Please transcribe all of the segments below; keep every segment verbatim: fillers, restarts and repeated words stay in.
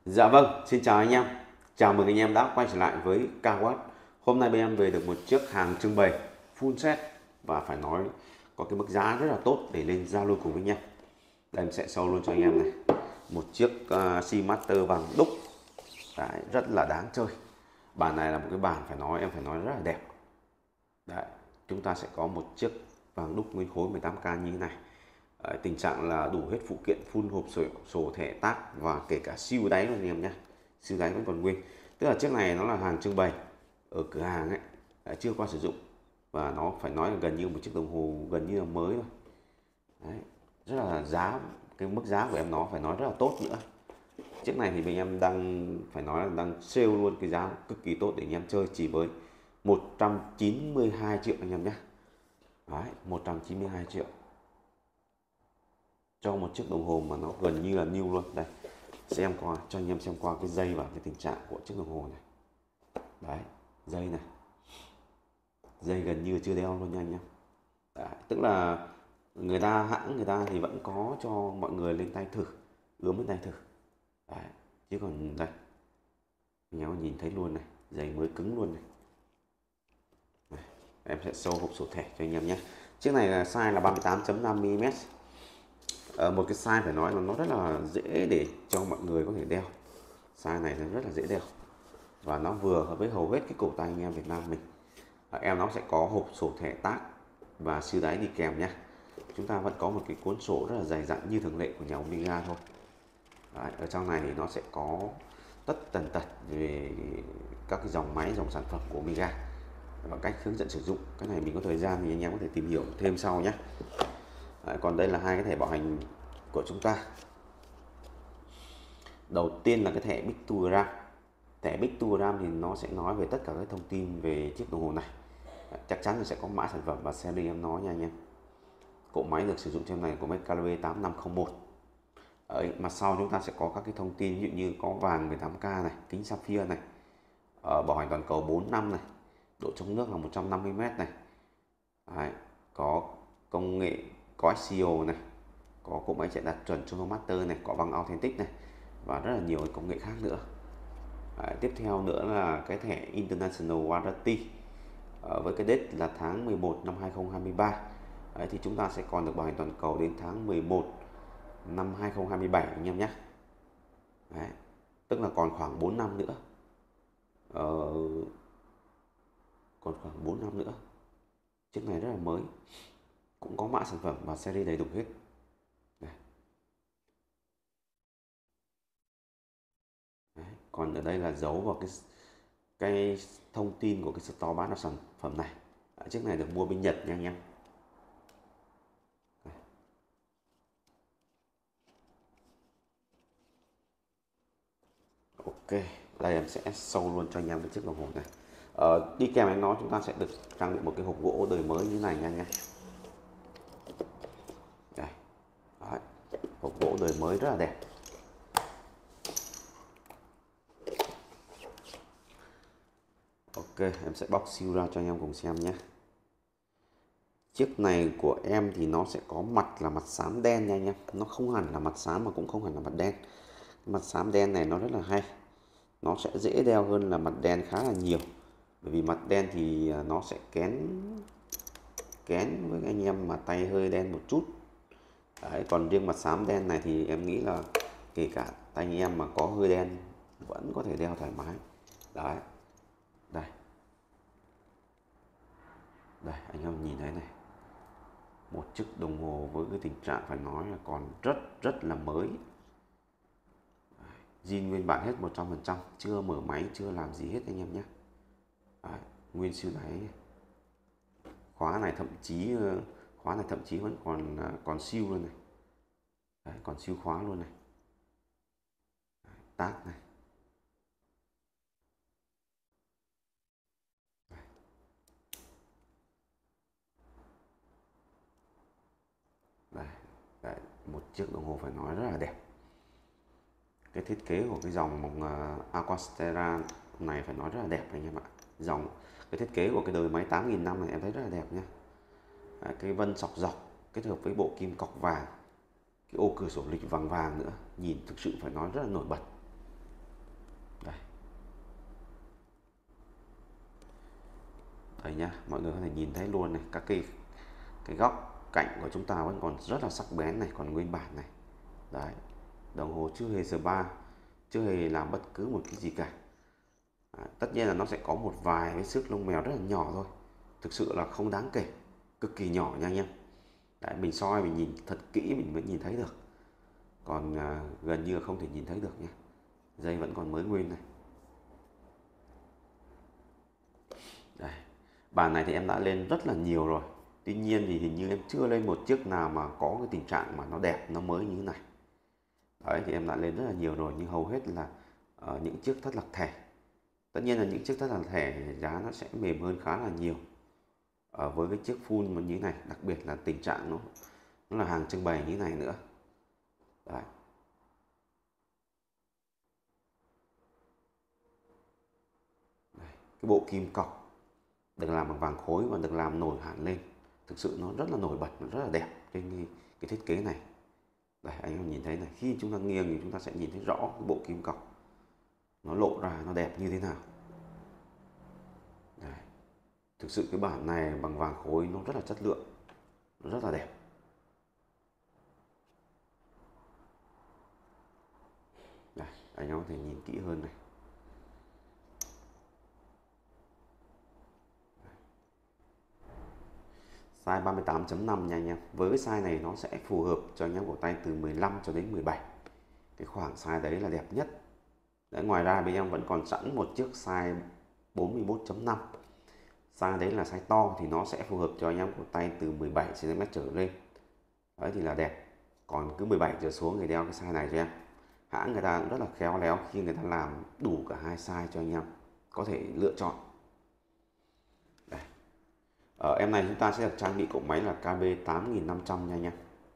Dạ vâng, xin chào anh em. Chào mừng anh em đã quay trở lại với Kawat. Hôm nay bên em về được một chiếc hàng trưng bày full set và phải nói có cái mức giá rất là tốt để lên giao lưu cùng với anh em. Đây em sẽ show luôn cho anh em này. Một chiếc uh, Seamaster vàng đúc. Đấy, rất là đáng chơi. Bản này là một cái bản phải nói em phải nói rất là đẹp. Đấy, chúng ta sẽ có một chiếc vàng đúc nguyên khối mười tám K như thế này. Đấy, tình trạng là đủ hết phụ kiện full hộp sổ, sổ thẻ tác và kể cả siêu đáy luôn anh em nhé. Siêu đáy vẫn còn nguyên. Tức là chiếc này nó là hàng trưng bày ở cửa hàng ấy, đã chưa qua sử dụng và nó phải nói là gần như một chiếc đồng hồ gần như là mới thôi. Đấy, rất là giá cái mức giá của em nó phải nói rất là tốt nữa. Chiếc này thì bên em đang phải nói là đang sale luôn cái giá cực kỳ tốt để anh em chơi chỉ với một trăm chín mươi hai triệu anh em nhé. Đấy, một trăm chín mươi hai triệu cho một chiếc đồng hồ mà nó gần như là new luôn. Đây, xem qua cho anh em xem qua cái dây và cái tình trạng của chiếc đồng hồ này. Đấy, dây này, dây gần như chưa đeo luôn nha anh em. Đấy, tức là người ta hãng người ta thì vẫn có cho mọi người lên tay thử, ướm lên tay thử. Đấy, chứ còn đây anh em nhìn thấy luôn này, dây mới cứng luôn này. Đây, em sẽ show hộp sổ thẻ cho anh em nhé. Chiếc này là size là ba mươi tám chấm năm mi li mét. Ở một cái size phải nói là nó rất là dễ để cho mọi người có thể đeo. Size này nó rất là dễ đeo và nó vừa hợp với hầu hết cái cổ tay anh em Việt Nam mình. À, em nó sẽ có hộp sổ thẻ tác và siêu đáy đi kèm nhé. Chúng ta vẫn có một cái cuốn sổ rất là dày dặn như thường lệ của nhà Omega thôi. Đấy, ở trong này thì nó sẽ có tất tần tật về các cái dòng máy, dòng sản phẩm của Omega và cách hướng dẫn sử dụng. Cái này mình có thời gian thì anh em có thể tìm hiểu thêm sau nhé. Đấy, còn đây là hai cái thẻ bảo hành của chúng ta. Đầu tiên là cái thẻ Pictogram. Thẻ Pictogram thì nó sẽ nói về tất cả các thông tin về chiếc đồng hồ này. Chắc chắn là sẽ có mã sản phẩm và series em nói nha anh em. Cỗ máy được sử dụng trên này của máy Calibre tám năm không một. Ở mặt sau chúng ta sẽ có các cái thông tin ví dụ như có vàng mười tám K này, kính sapphire này, ở bảo hành toàn cầu bốn năm này, độ chống nước là một trăm năm mươi mét này. Đấy, có công nghệ có ét xê o này, có cỗ máy chạy đạt chuẩn Chronomaster này, có bằng Authentic này và rất là nhiều công nghệ khác nữa. Đấy, tiếp theo nữa là cái thẻ International Warranty à, với cái date là tháng mười một năm hai không hai ba. Đấy, thì chúng ta sẽ còn được bảo hành toàn cầu đến tháng mười một năm hai không hai bảy anh em nhé. Đấy, tức là còn khoảng bốn năm nữa, ờ, còn khoảng bốn năm nữa. Chiếc này rất là mới, cũng có mã sản phẩm và series đầy đủ hết. Đấy. Đấy. Còn ở đây là dấu vào cái cái thông tin của cái store bán sản phẩm này. Đấy, chiếc này được mua bên Nhật nha anh em. Đấy. Ok, đây em sẽ show luôn cho anh em cái chiếc đồng hồ này. Ờ, đi kèm với nó chúng ta sẽ được trang bị một cái hộp gỗ đời mới như này nha anh em. Đây. Đấy. Hộp gỗ đời mới rất là đẹp. Ok, em sẽ bóc siêu ra cho anh em cùng xem nhé. Chiếc này của em thì nó sẽ có mặt là mặt xám đen nha anh em. Nó không hẳn là mặt xám mà cũng không hẳn là mặt đen. Mặt xám đen này nó rất là hay. Nó sẽ dễ đeo hơn là mặt đen khá là nhiều. Bởi vì mặt đen thì nó sẽ kén kén với anh em mà tay hơi đen một chút. Đấy, còn riêng mặt xám đen này thì em nghĩ là kể cả tay anh em mà có hơi đen vẫn có thể đeo thoải mái. Đấy. Đây. Đây, anh em nhìn thấy này. Một chiếc đồng hồ với cái tình trạng phải nói là còn rất rất là mới. Zin nguyên bản hết một trăm phần trăm, chưa mở máy, chưa làm gì hết anh em nhé. Đấy, nguyên siêu đáy. Khóa này thậm chí khóa này thậm chí vẫn còn còn siêu luôn này. Đấy, còn siêu khóa luôn này. Đấy, tát này. Đây, đấy, một chiếc đồng hồ phải nói rất là đẹp. Cái thiết kế của cái dòng uh, Aquastera này phải nói rất là đẹp anh em ạ. Dòng cái thiết kế của cái đời máy tám nghìn năm này em thấy rất là đẹp nhé. Đấy, cái vân sọc dọc kết hợp với bộ kim cọc vàng, cái ô cửa sổ lịch vàng vàng nữa, nhìn thực sự phải nói rất là nổi bật. Đây. Đây nhá, mọi người có thể nhìn thấy luôn này, các cái cái góc cạnh của chúng ta vẫn còn rất là sắc bén này, còn nguyên bản này. Đấy, đồng hồ chưa hề spa, chưa hề làm bất cứ một cái gì cả. À, tất nhiên là nó sẽ có một vài cái xước lông mèo rất là nhỏ thôi, thực sự là không đáng kể, cực kỳ nhỏ nha anh em. Đấy, mình soi mình nhìn thật kỹ mình mới nhìn thấy được, còn à, gần như là không thể nhìn thấy được nha. Dây vẫn còn mới nguyên này. Đây, bàn này thì em đã lên rất là nhiều rồi, tuy nhiên thì hình như em chưa lên một chiếc nào mà có cái tình trạng mà nó đẹp, nó mới như thế này. Đấy, thì em đã lên rất là nhiều rồi, nhưng hầu hết là uh, những chiếc thất lạc thẻ. Tất nhiên là những chiếc thất lạc thẻ giá nó sẽ mềm hơn khá là nhiều ở với cái chiếc full như thế này, đặc biệt là tình trạng nó nó là hàng trưng bày như thế này nữa. Đấy. Đây, cái bộ kim cọc được làm bằng vàng khối và được làm nổi hẳn lên, thực sự nó rất là nổi bật, rất là đẹp trên cái, cái thiết kế này. Đây, anh em nhìn thấy này, khi chúng ta nghiêng thì chúng ta sẽ nhìn thấy rõ cái bộ kim cọc nó lộ ra nó đẹp như thế nào. Đây. Thực sự cái bản này bằng vàng khối nó rất là chất lượng, nó rất là đẹp. Đây, anh em có thể nhìn kỹ hơn này. Size ba mươi tám chấm năm nha anh em. Với cái size này nó sẽ phù hợp cho anh em cổ tay từ mười lăm cho đến mười bảy. Cái khoảng size đấy là đẹp nhất. Đấy, ngoài ra bên em vẫn còn sẵn một chiếc size bốn mươi mốt chấm năm. Size đấy là size to thì nó sẽ phù hợp cho anh em cổ tay từ mười bảy xăng ti mét trở lên. Đấy thì là đẹp. Còn cứ mười bảy trở xuống người đeo cái size này cho em. Hãng người ta cũng rất là khéo léo khi người ta làm đủ cả hai size cho anh em có thể lựa chọn. Đây. Ở em này chúng ta sẽ được trang bị cỗ máy là K B tám nghìn năm trăm nha anh em.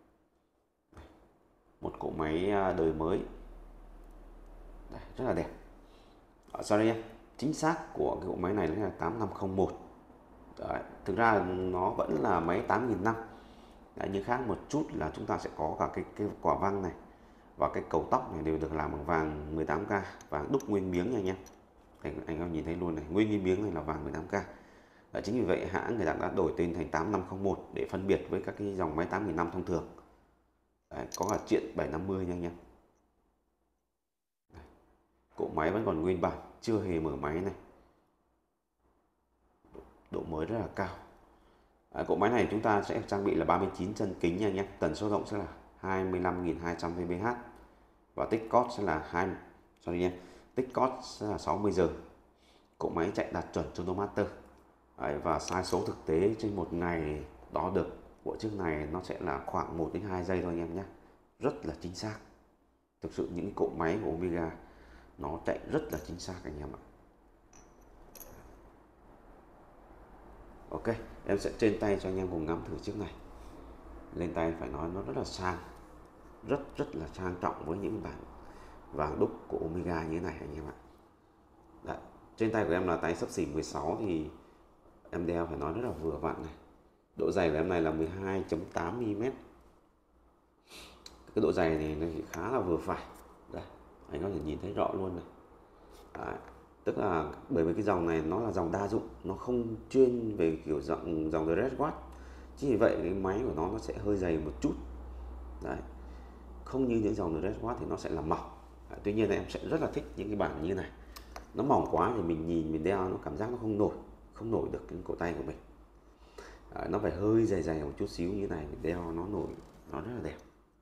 Một cỗ máy đời mới. Đây, rất là đẹp. Ở sau đây em, chính xác của cái cỗ máy này là tám năm không một. Đấy, thực ra nó vẫn là máy tám nghìn năm. Đấy, nhưng khác một chút là chúng ta sẽ có cả cái, cái quả văng này và cái cầu tóc này đều được làm bằng vàng mười tám K, vàng đúc nguyên miếng nha anh em. Anh, anh em nhìn thấy luôn này, nguyên cái miếng này là vàng mười tám K. Đấy, chính vì vậy hãng người ta đã đổi tên thành tám năm không một để phân biệt với các cái dòng máy tám nghìn năm thông thường. Đấy, có cả chuyện bảy năm mươi nha anh em. Đấy, cỗ máy vẫn còn nguyên bản, chưa hề mở máy này, độ mới rất là cao. À, cỗ máy này chúng ta sẽ trang bị là ba mươi chín chân kính nha anh em. Tần số rộng sẽ là hai mươi lăm nghìn hai trăm vê bê hát và tích cót sẽ là hai sorry nha, tích cót sẽ là sáu mươi giờ. Cỗ máy chạy đạt chuẩn Chrono Master. Đấy, và sai số thực tế trên một ngày đo được của chiếc này nó sẽ là khoảng một đến hai giây thôi anh em nhé. Rất là chính xác. Thực sự những cỗ máy của Omega nó chạy rất là chính xác anh em ạ. Ok, em sẽ trên tay cho anh em cùng ngắm thử chiếc này. Lên tay phải nói nó rất là sang, rất rất là sang trọng với những bản vàng đúc của Omega như thế này anh em ạ. Đấy, trên tay của em là tay xấp xỉ mười sáu thì em đeo phải nói rất là vừa vặn này. Độ dày của em này là mười hai chấm tám mi li mét. Cái độ dày này nó khá là vừa phải. Đây, anh có thể nhìn thấy rõ luôn này. Đấy, tức là bởi vì cái dòng này nó là dòng đa dụng, nó không chuyên về kiểu dòng dòng Dress Watch. Chính vì vậy cái máy của nó nó sẽ hơi dày một chút. Đấy, không như những dòng Dress Watch thì nó sẽ là mỏng. Đấy, tuy nhiên là em sẽ rất là thích những cái bản như này. Nó mỏng quá thì mình nhìn mình đeo nó cảm giác nó không nổi, không nổi được cái cổ tay của mình. Đấy, nó phải hơi dày dày một chút xíu như này mình đeo nó nổi, nó rất là đẹp.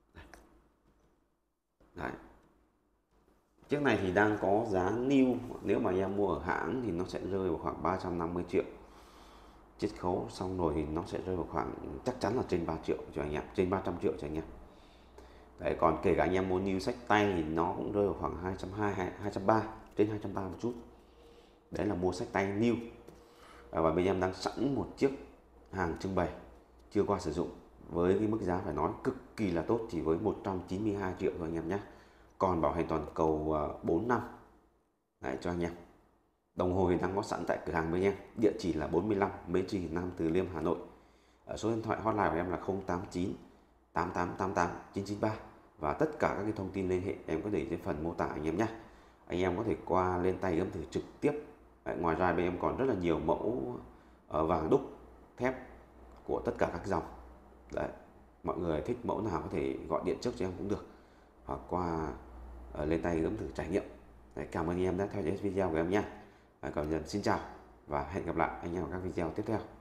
Đấy. Chiếc này thì đang có giá new, nếu mà em mua ở hãng thì nó sẽ rơi vào khoảng ba trăm năm mươi triệu. Chiết khấu xong rồi thì nó sẽ rơi vào khoảng chắc chắn là trên ba triệu cho anh em, trên ba trăm triệu cho anh em. Đấy, còn kể cả anh em mua new sách tay thì nó cũng rơi vào khoảng hai trăm hai mươi, hai trăm ba mươi, trên hai trăm ba mươi một chút. Đấy là mua sách tay new. Và bên em đang sẵn một chiếc hàng trưng bày chưa qua sử dụng với cái mức giá phải nói cực kỳ là tốt, chỉ với một trăm chín mươi hai triệu thôi anh em nhé. Còn bảo hành toàn cầu bốn năm. Đấy, cho anh em. Đồng hồ thì đang có sẵn tại cửa hàng bên em. Địa chỉ là bốn mươi lăm Mễ Trì, Nam Từ Liêm, Hà Nội. Ở số điện thoại hotline của em là không tám chín tám tám tám tám chín chín ba. Và tất cả các cái thông tin liên hệ em có để trên phần mô tả anh em nhé. anh em có thể qua lên tay gấm thử trực tiếp. Đấy, ngoài ra bên em còn rất là nhiều mẫu ở vàng đúc thép của tất cả các dòng. Đấy, mọi người thích mẫu nào có thể gọi điện trước cho em cũng được, hoặc qua uh, lên tay gấm thử trải nghiệm. Đấy, cảm ơn anh em đã theo dõi video của em nhé. Còn xin chào và hẹn gặp lại anh em ở các video tiếp theo.